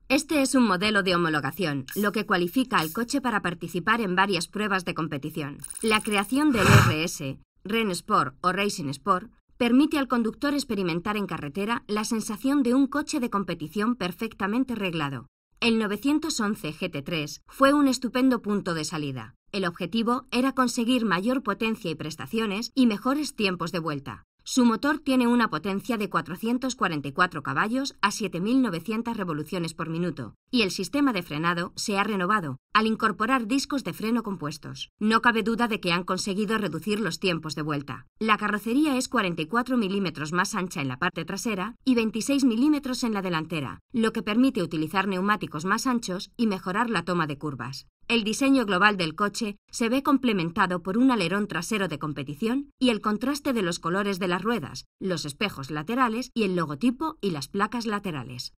Este es un modelo de homologación, lo que cualifica al coche para participar en varias pruebas de competición. La creación del RS, Rennsport o Racing Sport, permite al conductor experimentar en carretera la sensación de un coche de competición perfectamente reglado. El 911 GT3 fue un estupendo punto de salida. El objetivo era conseguir mayor potencia y prestaciones y mejores tiempos de vuelta. Su motor tiene una potencia de 444 caballos a 7.900 revoluciones por minuto y el sistema de frenado se ha renovado al incorporar discos de freno compuestos. No cabe duda de que han conseguido reducir los tiempos de vuelta. La carrocería es 44 milímetros más ancha en la parte trasera y 26 milímetros en la delantera, lo que permite utilizar neumáticos más anchos y mejorar la toma de curvas. El diseño global del coche se ve complementado por un alerón trasero de competición y el contraste de los colores de las ruedas, los espejos laterales y el logotipo y las placas laterales.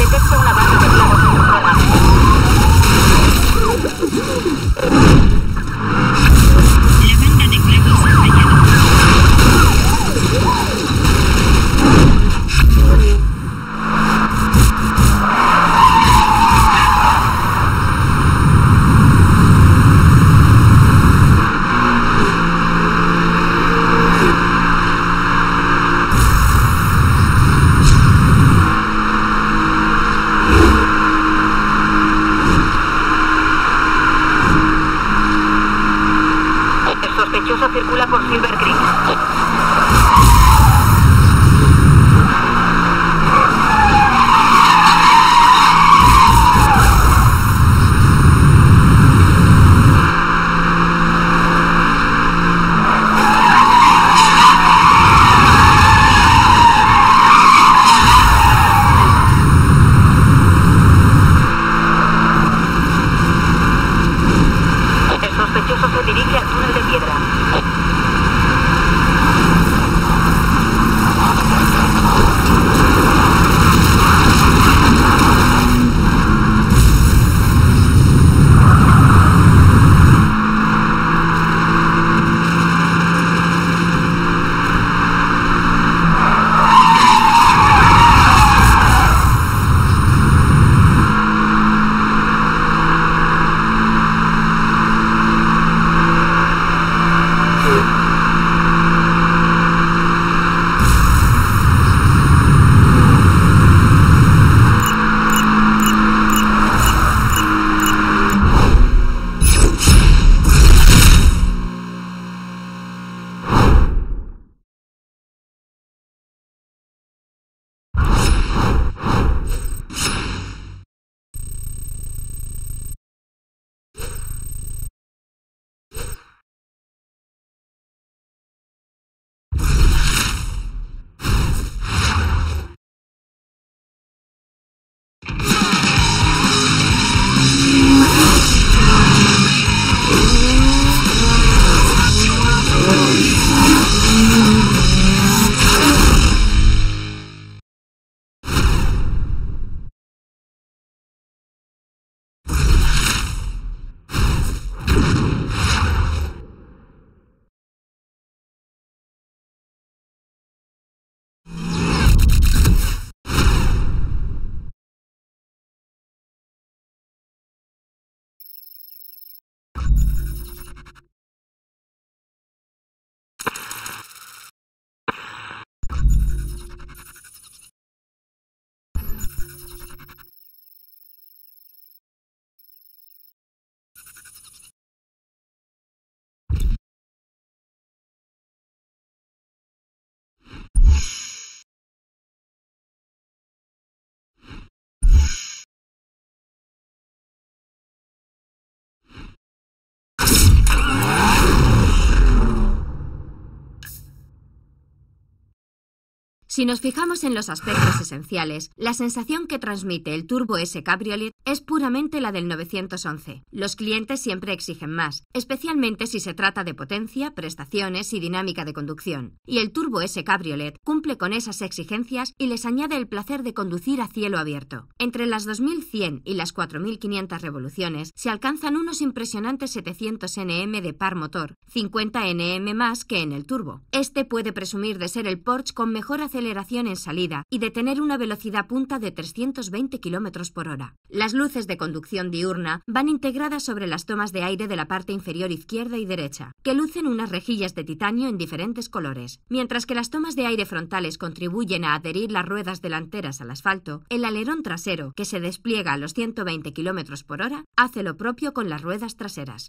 Detecta una banda de clavos en su zona. La banda de clavos ha fallado. Circula por Silver Creek. El sospechoso se dirige al túnel de piedra. Si nos fijamos en los aspectos esenciales, la sensación que transmite el Turbo S Cabriolet es puramente la del 911. Los clientes siempre exigen más, especialmente si se trata de potencia, prestaciones y dinámica de conducción. Y el Turbo S Cabriolet cumple con esas exigencias y les añade el placer de conducir a cielo abierto. Entre las 2100 y las 4500 revoluciones se alcanzan unos impresionantes 700 Nm de par motor, 50 Nm más que en el Turbo. Este puede presumir de ser el Porsche con mejor aceleración en salida y de tener una velocidad punta de 320 km por hora. Las luces de conducción diurna van integradas sobre las tomas de aire de la parte inferior izquierda y derecha, que lucen unas rejillas de titanio en diferentes colores. Mientras que las tomas de aire frontales contribuyen a adherir las ruedas delanteras al asfalto, el alerón trasero, que se despliega a los 120 km por hora, hace lo propio con las ruedas traseras.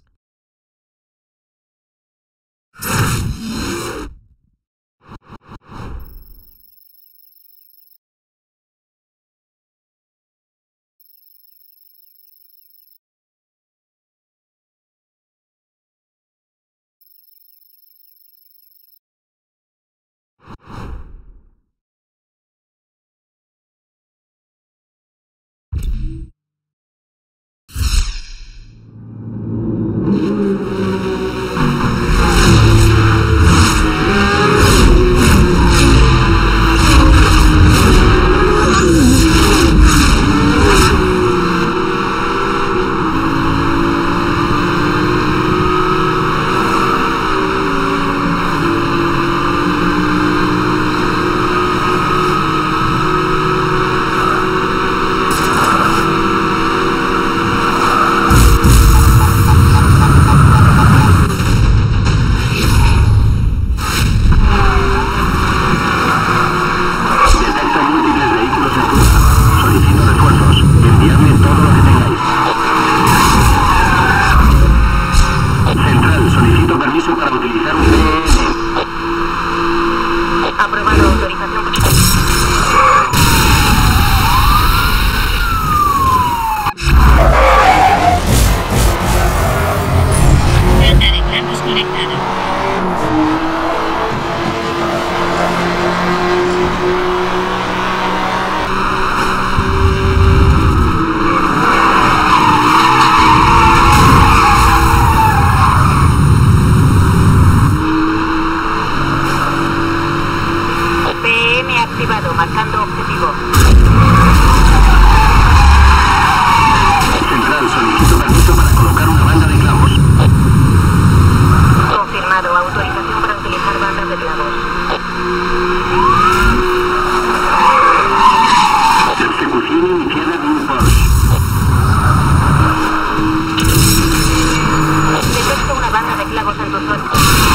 Procede de un Porsche. Detecto una banda de clavos en tu zona.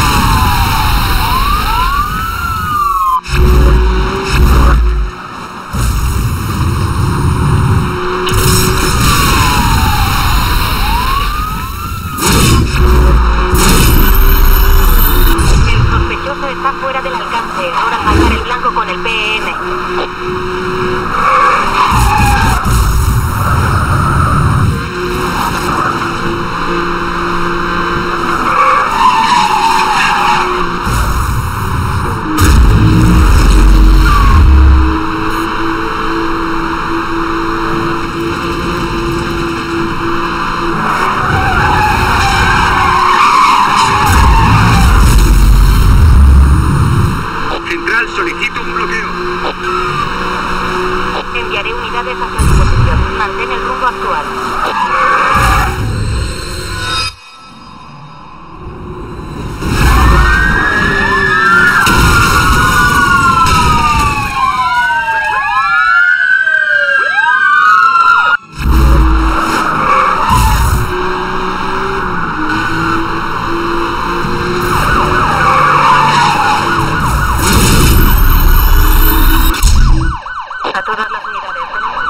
El sospechoso está fuera del alcance. Ahora faltar el blanco con el PM. Central, solicito un bloqueo. Enviaré unidades hacia tu posición. Mantén el rumbo actual. A todas las unidades,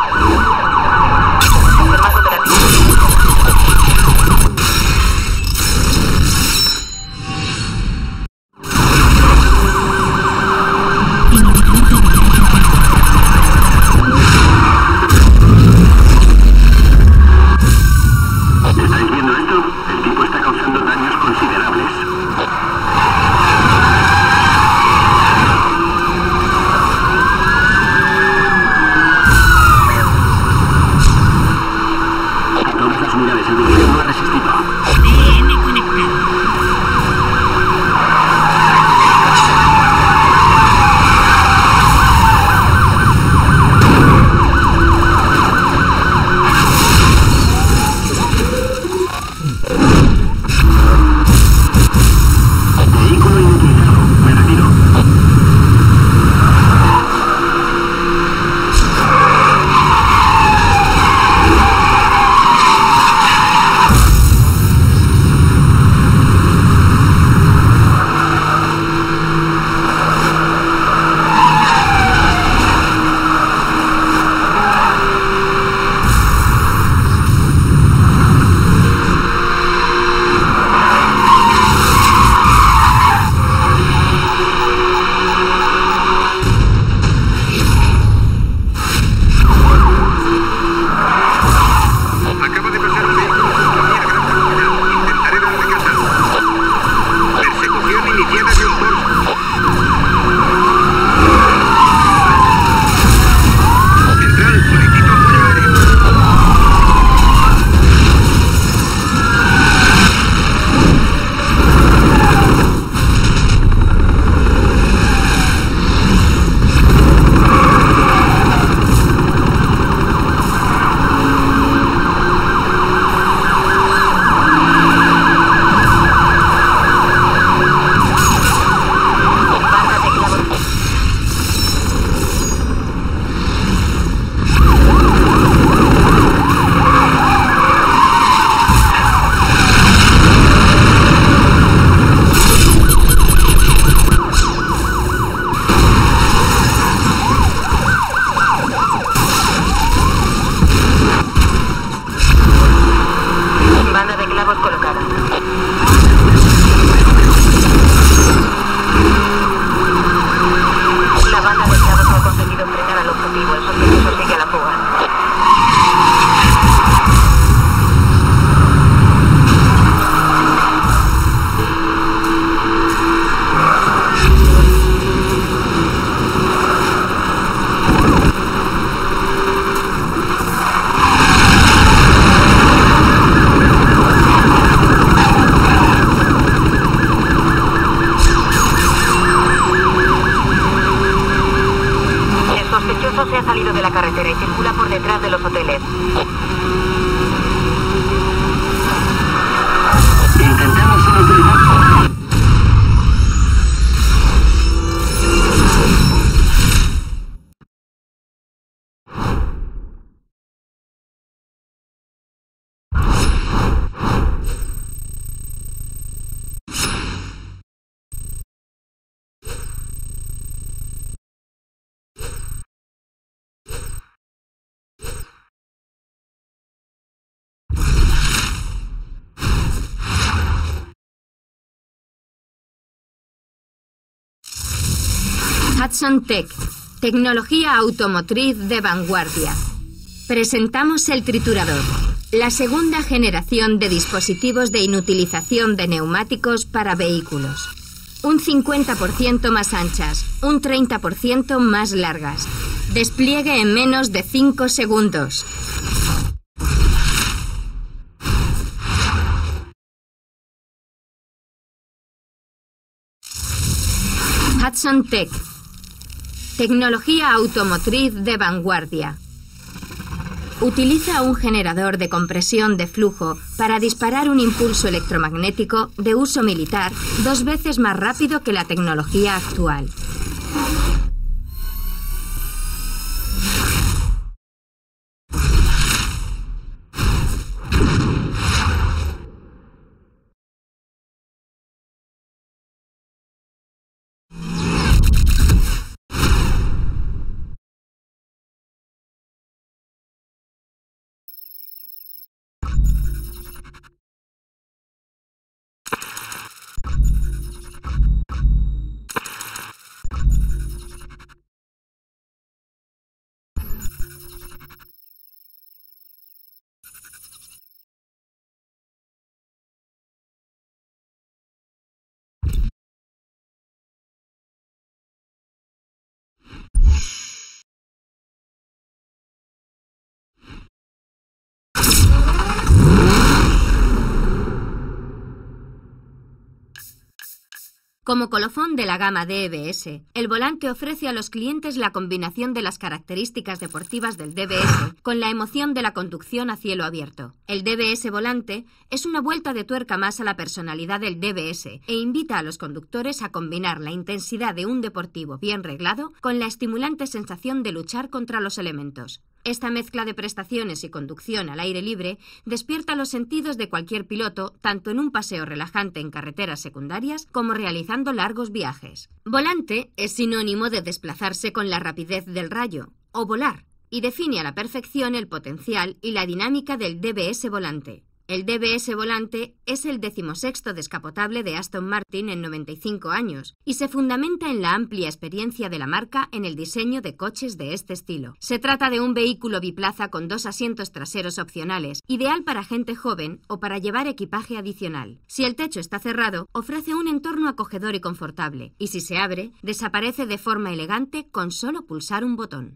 tenemos más operativos. ¿Estáis viendo esto? El tipo está causando daños considerables. A todas las unidades, el video no ha resistido. DN conectado. Vehículo inutilizado. Me retiro. Acaba de pasar un vehículo junto a mí a gran velocidad. Intentaré darle caza. Persecución iniciada de un Porsche. Central, solicito apoyo aéreo. Banda de clavos. Banda de clavos colocada. La banda de clavos no ha conseguido frenar al objetivo. El sospechoso sigue a la fuga. El sospechoso se ha salido de la carretera y circula por detrás de los hoteles. Intentemos inutilizarlo. Hudson Tech, tecnología automotriz de vanguardia. Presentamos el triturador, la segunda generación de dispositivos de inutilización de neumáticos para vehículos. Un 50% más anchas, un 30% más largas. Despliegue en menos de 5 segundos. Hudson Tech, tecnología automotriz de vanguardia. Utiliza un generador de compresión de flujo para disparar un impulso electromagnético de uso militar 2 veces más rápido que la tecnología actual. Como colofón de la gama DBS, el volante ofrece a los clientes la combinación de las características deportivas del DBS con la emoción de la conducción a cielo abierto. El DBS volante es una vuelta de tuerca más a la personalidad del DBS e invita a los conductores a combinar la intensidad de un deportivo bien reglado con la estimulante sensación de luchar contra los elementos. Esta mezcla de prestaciones y conducción al aire libre despierta los sentidos de cualquier piloto, tanto en un paseo relajante en carreteras secundarias como realizando largos viajes. Volante es sinónimo de desplazarse con la rapidez del rayo, o volar, y define a la perfección el potencial y la dinámica del DBS volante. El DBS volante es el 16º descapotable de Aston Martin en 95 años y se fundamenta en la amplia experiencia de la marca en el diseño de coches de este estilo. Se trata de un vehículo biplaza con 2 asientos traseros opcionales, ideal para gente joven o para llevar equipaje adicional. Si el techo está cerrado, ofrece un entorno acogedor y confortable, y si se abre, desaparece de forma elegante con solo pulsar un botón.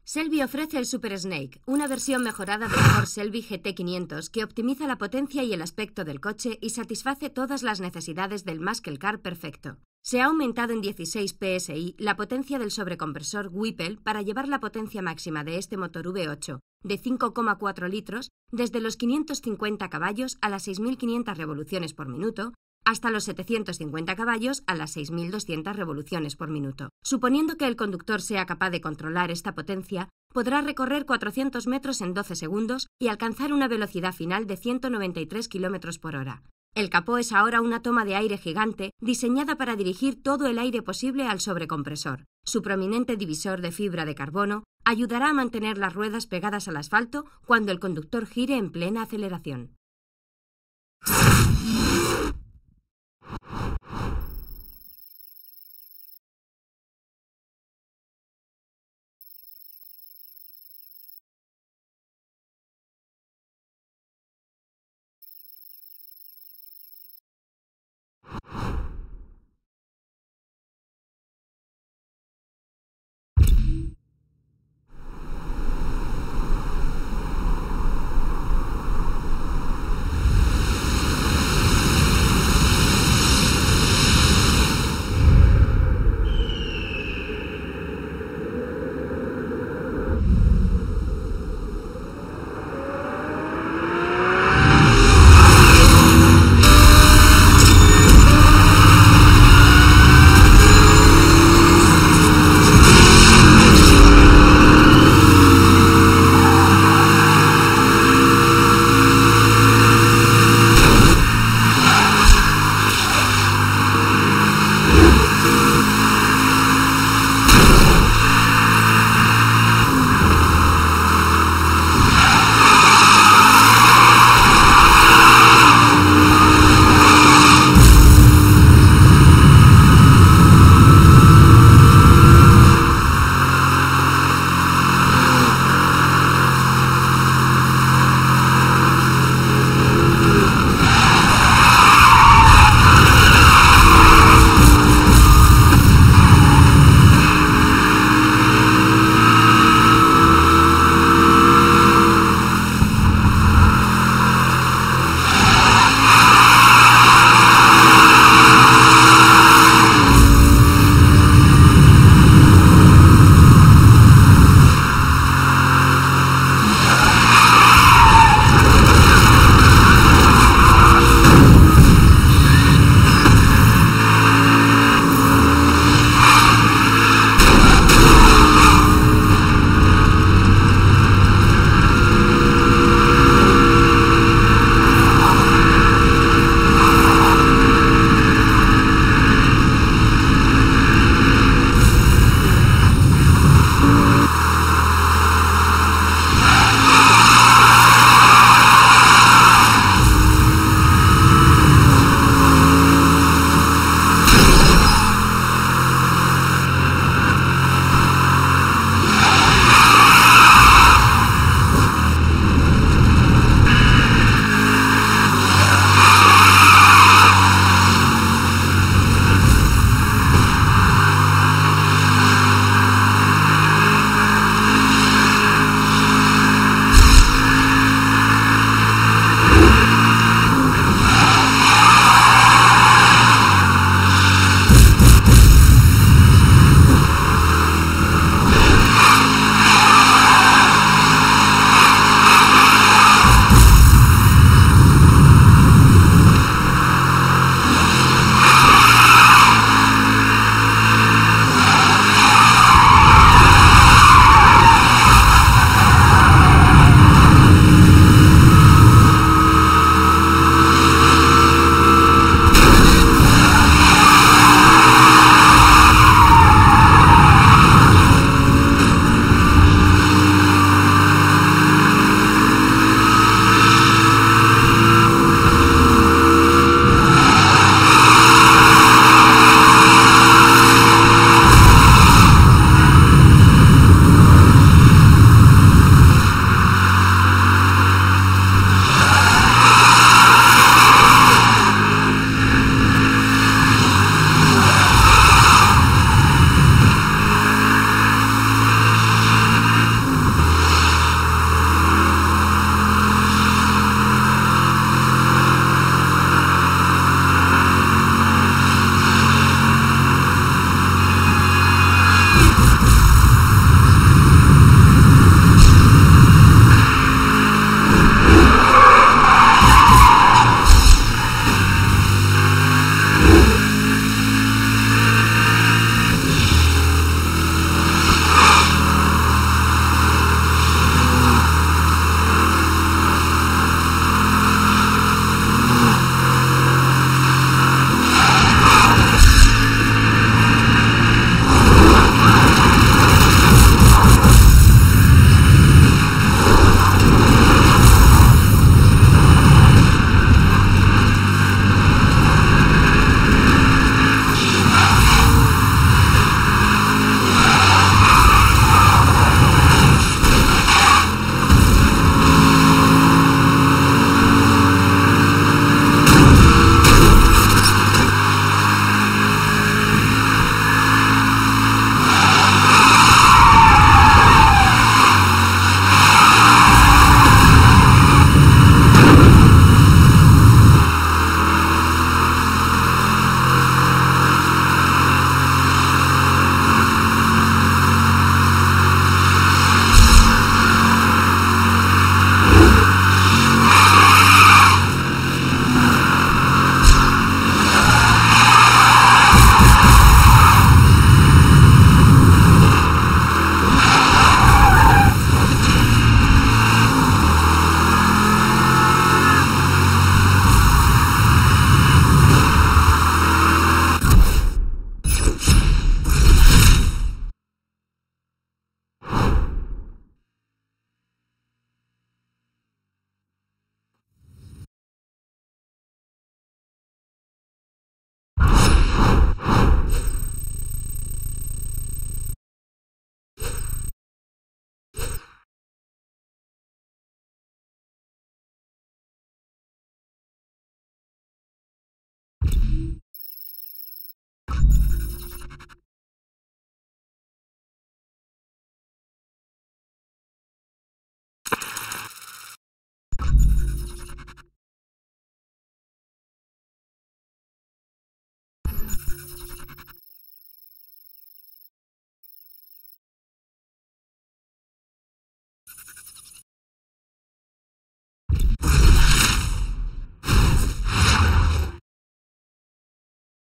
Selby ofrece el Super Snake, una versión mejorada del Ford Selby GT500 que optimiza la potencia y el aspecto del coche y satisface todas las necesidades del muscle car perfecto. Se ha aumentado en 16 psi la potencia del sobrecompresor Whipple para llevar la potencia máxima de este motor V8 de 5,4 litros desde los 550 caballos a las 6.500 revoluciones por minuto hasta los 750 caballos a las 6.200 revoluciones por minuto. Suponiendo que el conductor sea capaz de controlar esta potencia, podrá recorrer 400 metros en 12 segundos y alcanzar una velocidad final de 193 km por hora. El capó es ahora una toma de aire gigante diseñada para dirigir todo el aire posible al sobrecompresor. Su prominente divisor de fibra de carbono ayudará a mantener las ruedas pegadas al asfalto cuando el conductor gire en plena aceleración.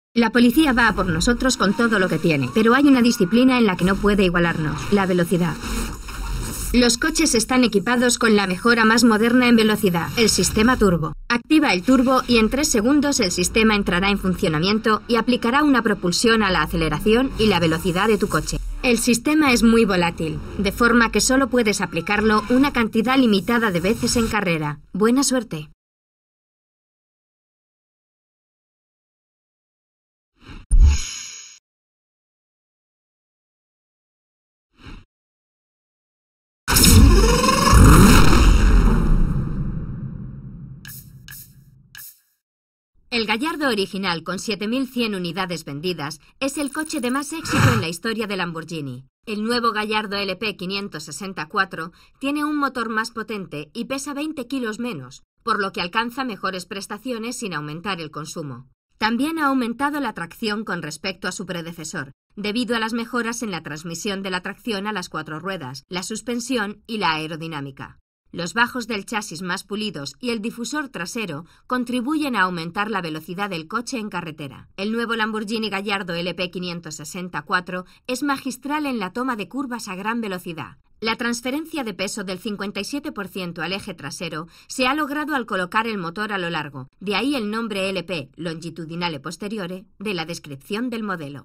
La policía va a por nosotros con todo lo que tiene, pero hay una disciplina en la que no puede igualarnos: la velocidad. Los coches están equipados con la mejora más moderna en velocidad, el sistema turbo. Activa el turbo y en 3 segundos el sistema entrará en funcionamiento y aplicará una propulsión a la aceleración y la velocidad de tu coche. El sistema es muy volátil, de forma que solo puedes aplicarlo una cantidad limitada de veces en carrera. Buena suerte. El Gallardo original, con 7.100 unidades vendidas, es el coche de más éxito en la historia de Lamborghini. El nuevo Gallardo LP 564 tiene un motor más potente y pesa 20 kilos menos, por lo que alcanza mejores prestaciones sin aumentar el consumo. También ha aumentado la tracción con respecto a su predecesor, debido a las mejoras en la transmisión de la tracción a las 4 ruedas, la suspensión y la aerodinámica. Los bajos del chasis más pulidos y el difusor trasero contribuyen a aumentar la velocidad del coche en carretera. El nuevo Lamborghini Gallardo LP 564 es magistral en la toma de curvas a gran velocidad. La transferencia de peso del 57% al eje trasero se ha logrado al colocar el motor a lo largo, de ahí el nombre LP, Longitudinale Posteriore, de la descripción del modelo.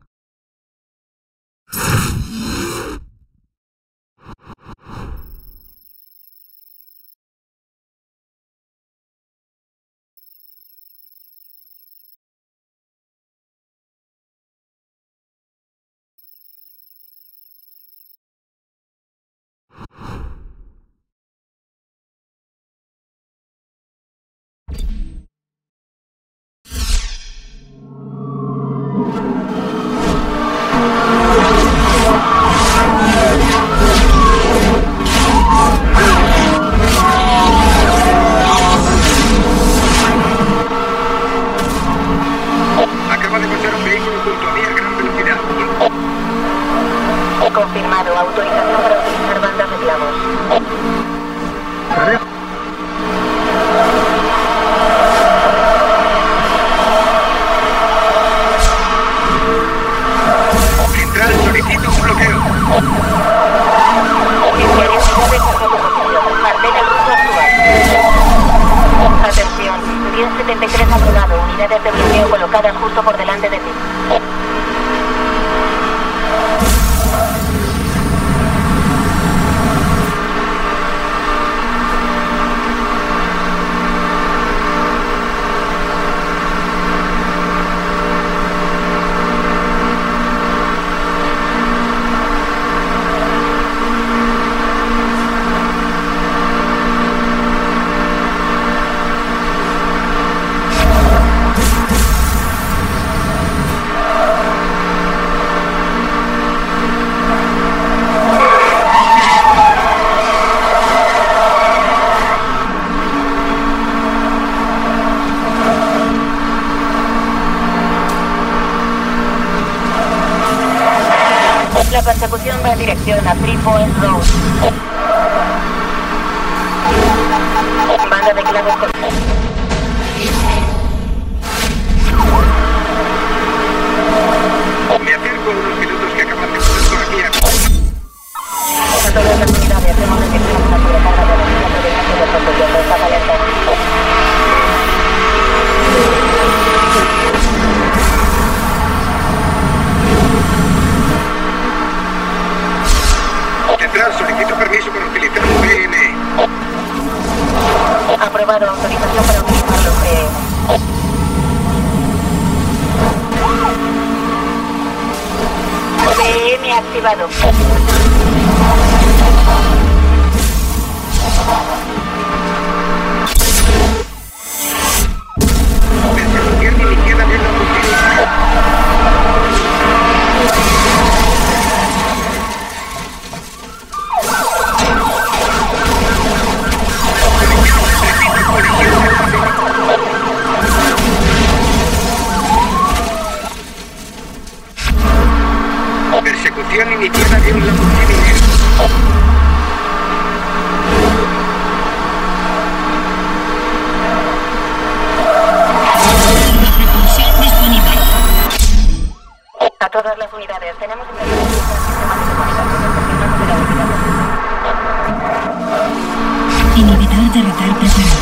Acaba de pasar un vehículo junto a mí a gran velocidad. Confirmado. Autorización para utilizar bandas de clavos. Central, solicito un bloqueo. Mantén el ruso actual. Atención. 1073 aprobado. Unidades de bloqueo colocadas justo por delante de ti. La persecución va en dirección a 3 Point Road. Banda de clavos con... Me acerco a unos pilotos que acaban de pasar por aquí. A todas las unidades hemos detectado una sobrecarga de energía proveniente del propulsor. Está alerta. Central, solicito permiso para utilizar un PN. Aprobado. Autorización para utilizar los PN activado. Persecución iniciada de la Persecución iniciada de un Lamborghini negro. Propulsión disponible. Todas las unidades, tenemos interferencia en el sistema de comunicaciones. Inhibidor de radar preparado.